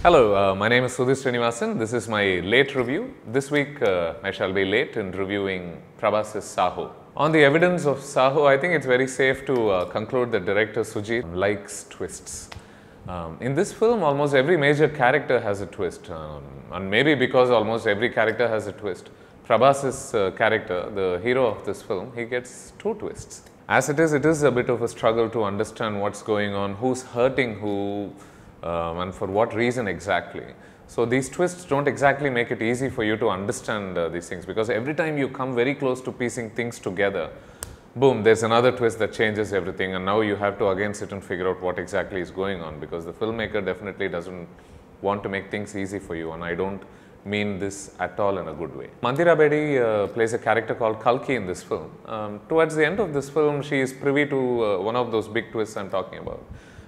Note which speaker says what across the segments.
Speaker 1: Hello, my name is Sudhir Srinivasan. This is my late review. This week I shall be late in reviewing Prabhas' Saaho. On the evidence of Saaho, I think it's very safe to conclude that director Sujit likes twists. In this film, almost every major character has a twist, and maybe because almost every character has a twist, Prabhas' character, the hero of this film, he gets two twists. As it is a bit of a struggle to understand what's going on, who's hurting who, and for what reason exactly. So these twists don't exactly make it easy for you to understand these things, because every time you come very close to piecing things together, boom, there's another twist that changes everything, and now you have to again sit and figure out what exactly is going on, because the filmmaker definitely doesn't want to make things easy for you, and I don't mean this at all in a good way. Mandira Bedi plays a character called Kalki in this film. Towards the end of this film, she is privy to one of those big twists I'm talking about.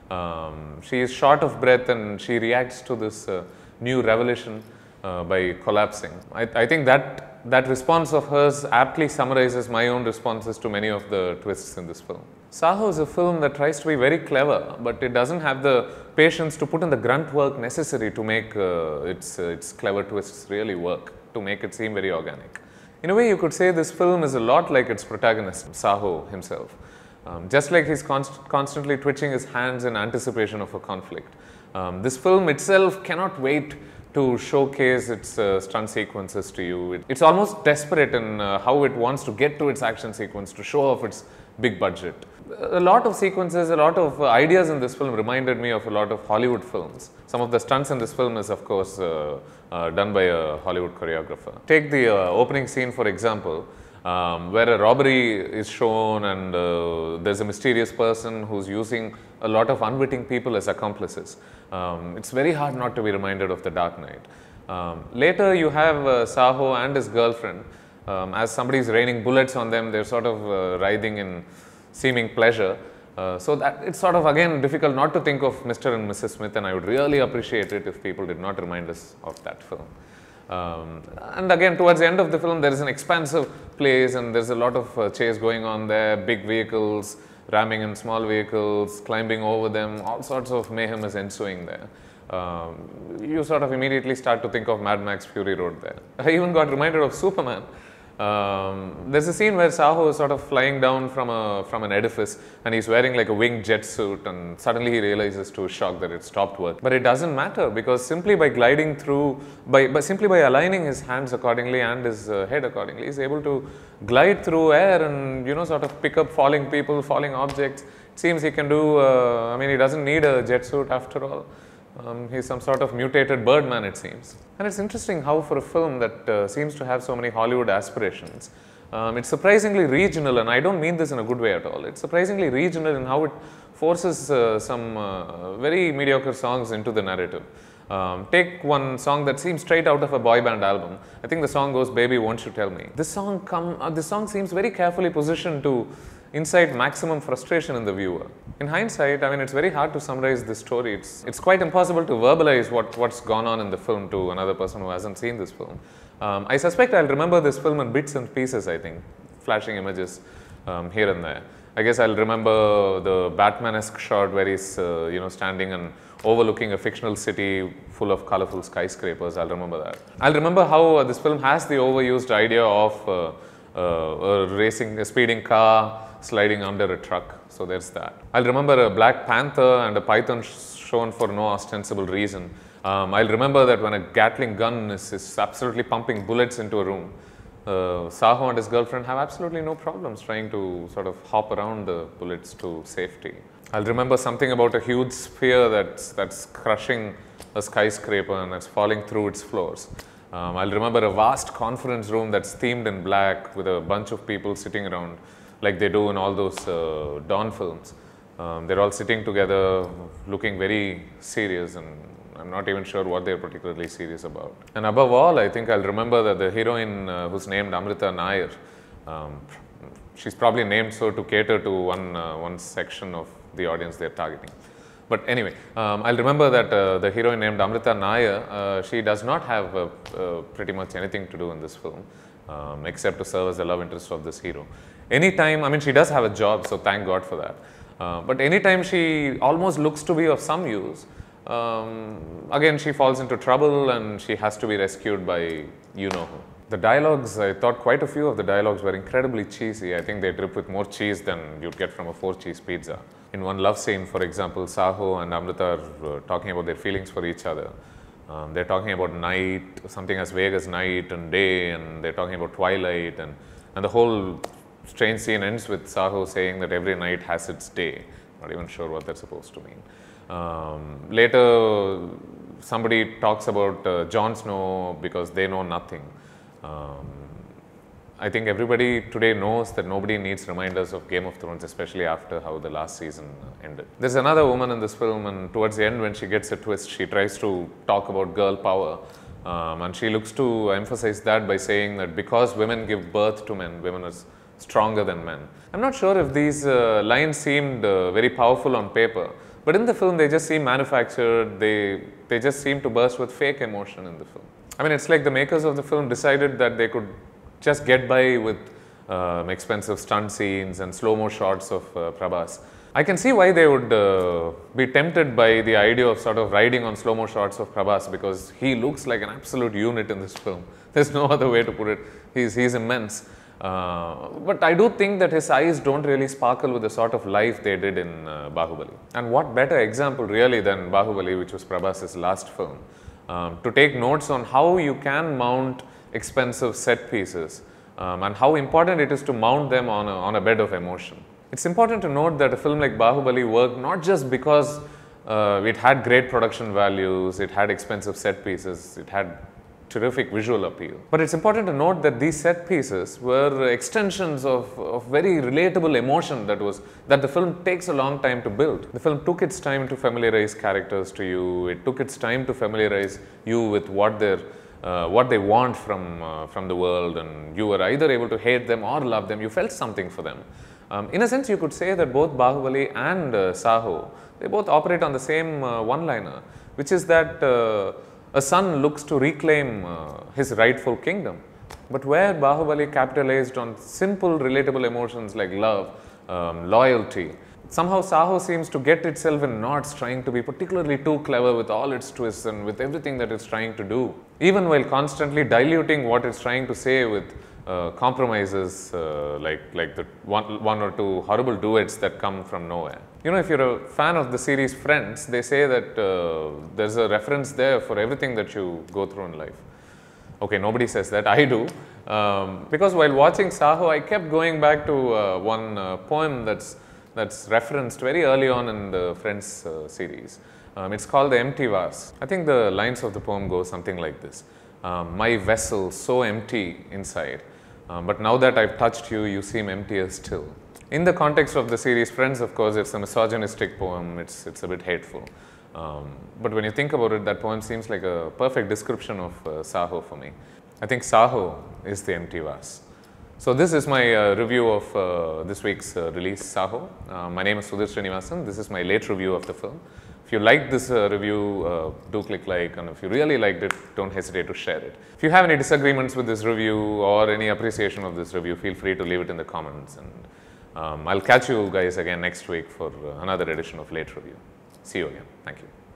Speaker 1: She is short of breath and she reacts to this new revelation by collapsing. I think that response of hers aptly summarizes my own responses to many of the twists in this film. Saaho is a film that tries to be very clever, but it doesn't have the patience to put in the grunt work necessary to make its clever twists really work, to make it seem very organic. In a way, you could say this film is a lot like its protagonist, Saaho himself. Just like he's constantly twitching his hands in anticipation of a conflict. This film itself cannot wait to showcase its stunt sequences to you. It's almost desperate in how it wants to get to its action sequence to show off its big budget. A lot of sequences, a lot of ideas in this film reminded me of a lot of Hollywood films. Some of the stunts in this film is of course done by a Hollywood choreographer. Take the opening scene for example. Where a robbery is shown and there's a mysterious person who's using a lot of unwitting people as accomplices. It's very hard not to be reminded of The Dark Knight. Later you have Saaho and his girlfriend. As somebody's raining bullets on them, they're sort of writhing in seeming pleasure. So that it's sort of again difficult not to think of Mr. and Mrs. Smith, and I would really appreciate it if people did not remind us of that film. And again, towards the end of the film, there is an expansive place and there's a lot of chase going on there, big vehicles, ramming in small vehicles, climbing over them, all sorts of mayhem is ensuing there. You sort of immediately start to think of Mad Max Fury Road there. I even got reminded of Superman. There's a scene where Saaho is sort of flying down from an edifice and he's wearing like a winged jet suit, and suddenly he realizes to his shock that it stopped work. But it doesn't matter, because simply by gliding through, simply by aligning his hands accordingly and his head accordingly, he's able to glide through air and sort of pick up falling people, falling objects. It seems he can do, I mean, he doesn't need a jet suit after all. He's some sort of mutated birdman, it seems. And it's interesting how for a film that seems to have so many Hollywood aspirations, it's surprisingly regional, and I don't mean this in a good way at all. It's surprisingly regional in how it forces some very mediocre songs into the narrative. Take one song that seems straight out of a boy band album. I think the song goes, "Baby, Won't You Tell Me." This song seems very carefully positioned to incite maximum frustration in the viewer. In hindsight, I mean, it's very hard to summarize this story. It's quite impossible to verbalize what's gone on in the film to another person who hasn't seen this film. I suspect I'll remember this film in bits and pieces, I think, flashing images here and there. I guess I'll remember the Batman-esque shot where he's standing and overlooking a fictional city full of colorful skyscrapers. I'll remember that. I'll remember how this film has the overused idea of a speeding car sliding under a truck, so there's that. I'll remember a Black Panther and a python shown for no ostensible reason. I'll remember that when a Gatling gun is absolutely pumping bullets into a room, Saaho and his girlfriend have absolutely no problems trying to sort of hop around the bullets to safety. I'll remember something about a huge sphere that's crushing a skyscraper and that's falling through its floors. I'll remember a vast conference room that's themed in black with a bunch of people sitting around like they do in all those Dawn films. They're all sitting together looking very serious, and I'm not even sure what they're particularly serious about. And above all, I think I'll remember that the heroine who's named Amrita Nair, she's probably named so to cater to one section of the audience they're targeting. But anyway, I'll remember that the heroine named Amrita Nair, she does not have pretty much anything to do in this film, except to serve as the love interest of this hero. Anytime, I mean, she does have a job, so thank God for that. But anytime she almost looks to be of some use, Again, she falls into trouble and she has to be rescued by you know who. The dialogues, I thought quite a few of the dialogues were incredibly cheesy. I think they drip with more cheese than you'd get from a 4-cheese pizza. In one love scene, for example, Saaho and Amrita are talking about their feelings for each other. They're talking about night, something as vague as night and day, and they're talking about twilight, and the whole strange scene ends with Saaho saying that every night has its day. Not even sure what that's supposed to mean. Later, somebody talks about Jon Snow because they know nothing. I think everybody today knows that nobody needs reminders of Game of Thrones, especially after how the last season ended. There's another woman in this film, and towards the end when she gets a twist, she tries to talk about girl power, and she looks to emphasize that by saying that because women give birth to men, women are stronger than men. I'm not sure if these lines seemed very powerful on paper, but in the film they just seem manufactured, they just seem to burst with fake emotion in the film. I mean, it's like the makers of the film decided that they could just get by with expensive stunt scenes and slow-mo shots of Prabhas. I can see why they would be tempted by the idea of sort of riding on slow-mo shots of Prabhas, because he looks like an absolute unit in this film. There's no other way to put it. He's immense. But I do think that his eyes don't really sparkle with the sort of life they did in Bahubali. And what better example really than Bahubali, which was Prabhas' last film, to take notes on how you can mount expensive set pieces and how important it is to mount them on a bed of emotion. It's important to note that a film like Bahubali worked not just because it had great production values, it had expensive set pieces, it had terrific visual appeal. But it's important to note that these set pieces were extensions of very relatable emotion that the film takes a long time to build. The film took its time to familiarize characters to you. It took its time to familiarize you with what they want from the world, and you were either able to hate them or love them. You felt something for them. In a sense, you could say that both Bahubali and Saaho, they both operate on the same one-liner, which is that a son looks to reclaim his rightful kingdom. But where Bahubali capitalized on simple, relatable emotions like love, loyalty, somehow Saaho seems to get itself in knots trying to be particularly too clever with all its twists and with everything that it's trying to do, even while constantly diluting what it's trying to say with compromises like the one or two horrible duets that come from nowhere. You know, if you're a fan of the series Friends, they say that there's a reference there for everything that you go through in life. Okay, nobody says that, I do. Because while watching Saaho, I kept going back to one poem that's referenced very early on in the Friends series. It's called The Empty Vase. I think the lines of the poem go something like this. My vessel so empty inside, but now that I've touched you, you seem emptier still. In the context of the series Friends, of course, it's a misogynistic poem, it's a bit hateful. But when you think about it, that poem seems like a perfect description of Saaho for me. I think Saaho is the empty vase. So this is my review of this week's release, Saaho. My name is Sudhir Srinivasan. This is my late review of the film. If you liked this review, do click like, and if you really liked it, don't hesitate to share it. If you have any disagreements with this review or any appreciation of this review, feel free to leave it in the comments. And I'll catch you guys again next week for another edition of Late Review. See you again. Thank you.